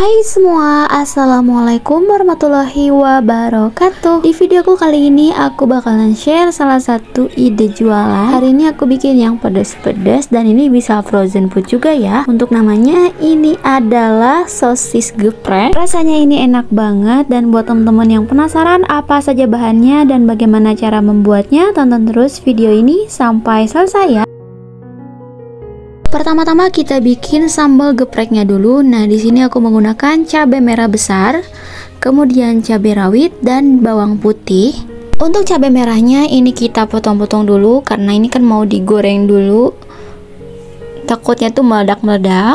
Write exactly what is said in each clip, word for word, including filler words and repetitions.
Hai semua, assalamualaikum warahmatullahi wabarakatuh. Di videoku kali ini aku bakalan share salah satu ide jualan. Hari ini aku bikin yang pedas-pedas dan ini bisa frozen food juga ya. Untuk namanya ini adalah sosis geprek. Rasanya ini enak banget dan buat teman-teman yang penasaran apa saja bahannya dan bagaimana cara membuatnya, tonton terus video ini sampai selesai ya. Pertama-tama kita bikin sambal gepreknya dulu. Nah, di sini aku menggunakan cabai merah besar, kemudian cabai rawit dan bawang putih. Untuk cabai merahnya ini kita potong-potong dulu karena ini kan mau digoreng dulu. Takutnya tuh meledak-meledak.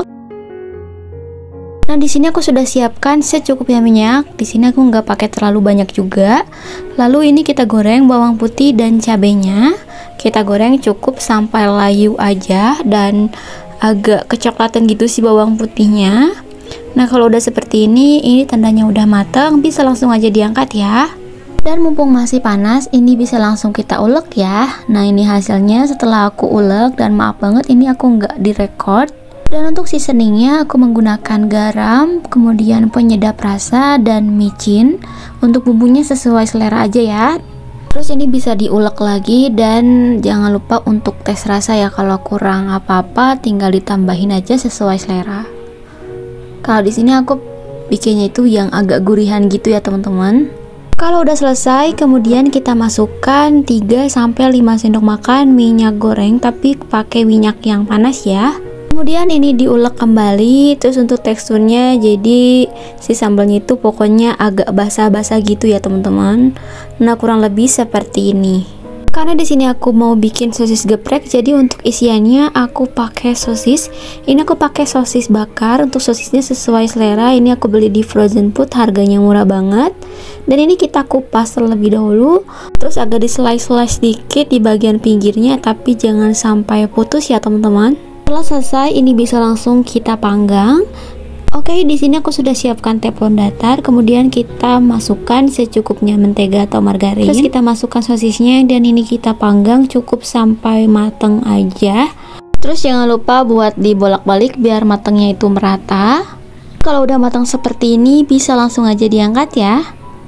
Nah, di sini aku sudah siapkan secukupnya minyak. Di sini aku nggak pakai terlalu banyak juga. Lalu ini kita goreng bawang putih dan cabenya. Kita goreng cukup sampai layu aja dan agak kecoklatan gitu si bawang putihnya. Nah, kalau udah seperti ini, ini tandanya udah matang, bisa langsung aja diangkat ya. Dan mumpung masih panas, ini bisa langsung kita ulek ya. Nah, ini hasilnya setelah aku ulek dan maaf banget ini aku nggak direcord. Dan untuk seasoningnya aku menggunakan garam, kemudian penyedap rasa dan micin. Untuk bumbunya sesuai selera aja ya. Terus ini bisa diulek lagi dan jangan lupa untuk tes rasa ya, kalau kurang apa-apa tinggal ditambahin aja sesuai selera. Kalau di sini aku bikinnya itu yang agak gurihan gitu ya teman-teman. Kalau udah selesai, kemudian kita masukkan tiga sampai lima sendok makan minyak goreng, tapi pakai minyak yang panas ya. Kemudian ini diulek kembali. Terus untuk teksturnya jadi si sambalnya itu pokoknya agak basah-basah gitu ya teman-teman. Nah, kurang lebih seperti ini. Karena di sini aku mau bikin sosis geprek, jadi untuk isiannya aku pakai sosis. Ini aku pakai sosis bakar. Untuk sosisnya sesuai selera. Ini aku beli di frozen food, harganya murah banget. Dan ini kita kupas terlebih dahulu. Terus agak di slice-slice sedikit di bagian pinggirnya, tapi jangan sampai putus ya teman-teman. Setelah selesai, ini bisa langsung kita panggang. Oke, di sini aku sudah siapkan teflon datar, kemudian kita masukkan secukupnya mentega atau margarin. Terus kita masukkan sosisnya dan ini kita panggang cukup sampai mateng aja. Terus jangan lupa buat dibolak-balik biar matangnya itu merata. Kalau udah matang seperti ini, bisa langsung aja diangkat ya.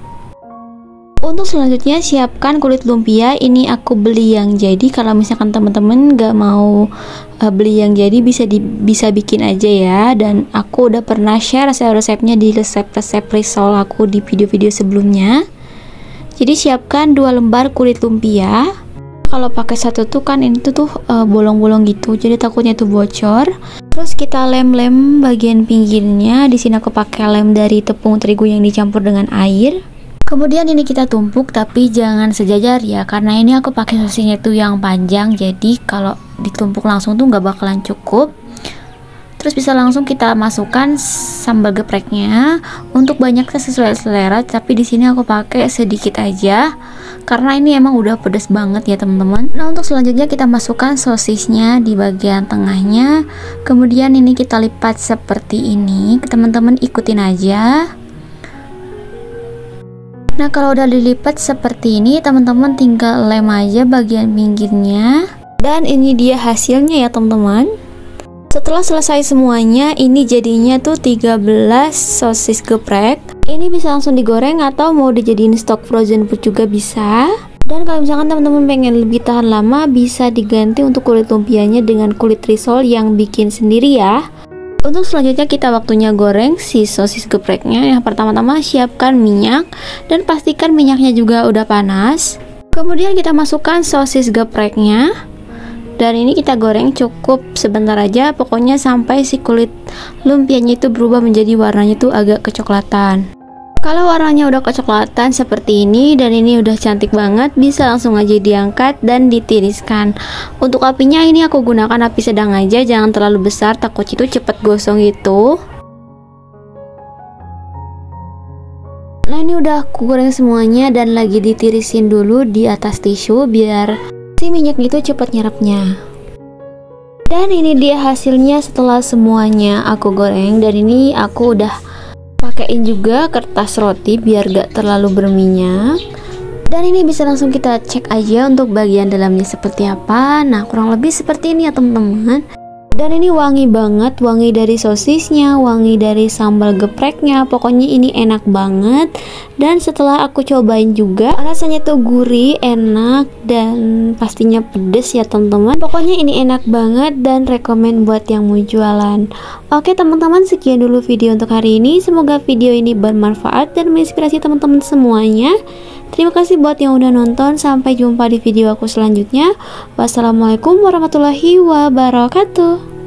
Untuk selanjutnya siapkan kulit lumpia. Ini aku beli yang jadi. Kalau misalkan teman-teman gak mau uh, beli yang jadi, bisa di, bisa bikin aja ya. Dan aku udah pernah share resep-resepnya di resep-resep risol aku di video-video sebelumnya. Jadi siapkan dua lembar kulit lumpia. Kalau pakai satu tuh kan ini tuh tuh uh, bolong-bolong gitu, jadi takutnya tuh bocor. Terus kita lem-lem bagian pinggirnya. Di sini aku pakai lem dari tepung terigu yang dicampur dengan air. Kemudian ini kita tumpuk, tapi jangan sejajar ya, karena ini aku pakai sosisnya itu yang panjang, jadi kalau ditumpuk langsung tuh nggak bakalan cukup. Terus bisa langsung kita masukkan sambal gepreknya. Untuk banyaknya sesuai selera, tapi di sini aku pakai sedikit aja karena ini emang udah pedas banget ya teman-teman. Nah, untuk selanjutnya kita masukkan sosisnya di bagian tengahnya. Kemudian ini kita lipat seperti ini. Teman-teman ikutin aja. Nah, kalau udah dilipat seperti ini, teman-teman tinggal lem aja bagian pinggirnya. Dan ini dia hasilnya ya teman-teman. Setelah selesai semuanya, ini jadinya tuh tiga belas sosis geprek. Ini bisa langsung digoreng atau mau dijadiin stok frozen food juga bisa. Dan kalau misalkan teman-teman pengen lebih tahan lama, bisa diganti untuk kulit lumpianya dengan kulit risol yang bikin sendiri ya. Untuk selanjutnya kita waktunya goreng si sosis gepreknya. Yang pertama-tama siapkan minyak dan pastikan minyaknya juga udah panas. Kemudian kita masukkan sosis gepreknya. Dan ini kita goreng cukup sebentar aja, pokoknya sampai si kulit lumpianya itu berubah menjadi warnanya tuh agak kecoklatan. Kalau warnanya udah kecoklatan seperti ini dan ini udah cantik banget, bisa langsung aja diangkat dan ditiriskan. Untuk apinya ini aku gunakan api sedang aja, jangan terlalu besar, takut itu cepet gosong gitu. Nah, ini udah aku goreng semuanya dan lagi ditirisin dulu di atas tisu biar si minyak itu cepet nyerapnya. Dan ini dia hasilnya setelah semuanya aku goreng. Dan ini aku udah pakaiin juga kertas roti biar gak terlalu berminyak. Dan ini bisa langsung kita cek aja untuk bagian dalamnya seperti apa. Nah, kurang lebih seperti ini ya teman-teman. Dan ini wangi banget, wangi dari sosisnya, wangi dari sambal gepreknya. Pokoknya ini enak banget. Dan setelah aku cobain juga, rasanya tuh gurih, enak, dan pastinya pedes ya teman-teman. Pokoknya ini enak banget dan rekomen buat yang mau jualan. Oke teman-teman, sekian dulu video untuk hari ini. Semoga video ini bermanfaat dan menginspirasi teman-teman semuanya. Terima kasih buat yang udah nonton. Sampai jumpa di video aku selanjutnya. Wassalamualaikum warahmatullahi wabarakatuh.